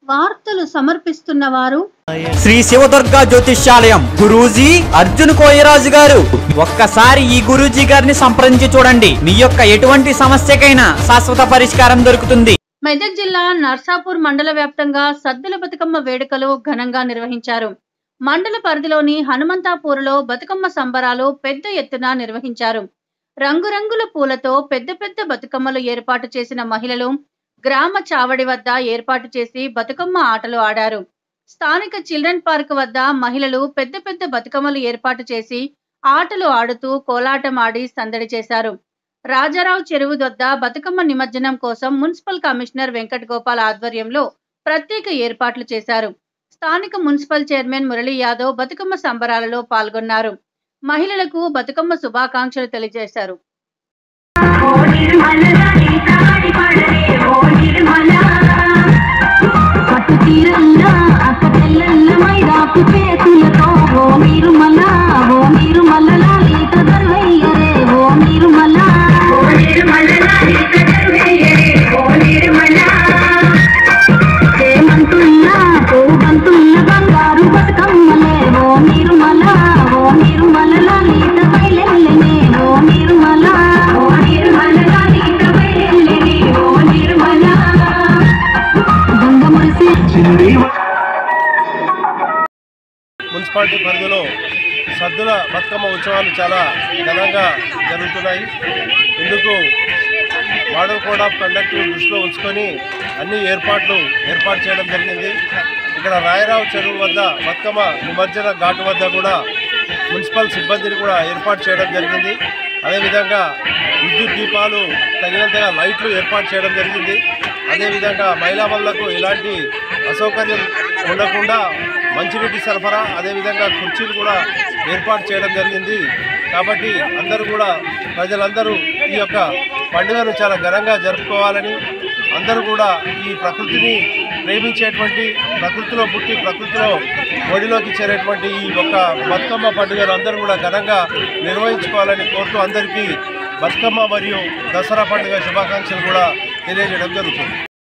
వార్తలు సమర్పిస్తున్నవారు శ్రీ శివదుర్గ జ్యోతిష్యాలయం గురూజీ అర్జున్ కోయరాజు గారు. ఒక్కసారి ఈ గురూజీ గారిని సంప్రదించి చూడండి. మీ యొక్క ఎటువంటి సమస్యకైనా శాశ్వత పరిష్కారం దొరుకుతుంది. మెదక్ జిల్లా నర్సాపూర్ మండల వ్యాప్తంగా సద్దుల బతుకమ్మ వేడుకలు ఘనంగా నిర్వహించారు. మండల పరిధిలోని హనుమంతాపూర్లో బతుకమ్మ సంబరాలు పెద్ద ఎత్తున నిర్వహించారు. రంగురంగుల పూలతో పెద్ద పెద్ద బతుకమ్మలు ఏర్పాటు చేసిన మహిళలు గ్రామ చావడి వద్ద ఏర్పాటు చేసి బతుకమ్మ ఆటలు ఆడారు. స్థానిక చిల్డ్రన్ పార్క్ వద్ద మహిళలు పెద్ద పెద్ద బతుకమ్మలు ఏర్పాటు చేసి ఆటలు ఆడుతూ కోలాటం ఆడి సందడి చేశారు. రాజారావు చెరువు వద్ద బతుకమ్మ నిమజ్జనం కోసం మున్సిపల్ కమిషనర్ వెంకట్ గోపాల్ ఆధ్వర్యంలో ప్రత్యేక ఏర్పాట్లు చేశారు. స్థానిక మున్సిపల్ చైర్మన్ మురళీ యాదవ్ బతుకమ్మ సంబరాలలో పాల్గొన్నారు. మహిళలకు బతుకమ్మ శుభాకాంక్షలు తెలియజేశారు. మున్సిపాలిటీ పరిధిలో సద్దుల బతుకమ్మ ఉత్సవాలు చాలా ఘనంగా జరుగుతున్నాయి. ఇందుకు మోడల్ కోడ్ ఆఫ్ కండక్ట్ దృష్టిలో ఉంచుకొని అన్ని ఏర్పాటు చేయడం జరిగింది. ఇక్కడ రాయరావు చెరువు వద్ద బతుకమ్మ నిమజ్జన ఘాటు వద్ద కూడా మున్సిపల్ సిబ్బందిని కూడా ఏర్పాటు చేయడం జరిగింది. అదేవిధంగా విద్యుత్ దీపాలు తగినంతగా లైట్లు ఏర్పాటు చేయడం జరిగింది. అదేవిధంగా మహిళా వల్లకు ఎలాంటి అసౌకర్యం ఉండకుండా మంచినీటి సరఫరా అదేవిధంగా కుర్చీలు కూడా ఏర్పాటు చేయడం జరిగింది. కాబట్టి అందరూ కూడా ప్రజలందరూ ఈ యొక్క పండుగను చాలా ఘనంగా జరుపుకోవాలని, అందరూ కూడా ఈ ప్రకృతిని ప్రేమించేటువంటి, ప్రకృతిలో పుట్టి ప్రకృతిలో ఒడిలోకి చేరేటువంటి ఈ యొక్క బతుకమ్మ పండుగను అందరూ కూడా ఘనంగా నిర్వహించుకోవాలని కోరుతూ అందరికీ బతుకమ్మ మరియు దసరా పండుగ శుభాకాంక్షలు కూడా తెలియజేయడం జరుగుతుంది.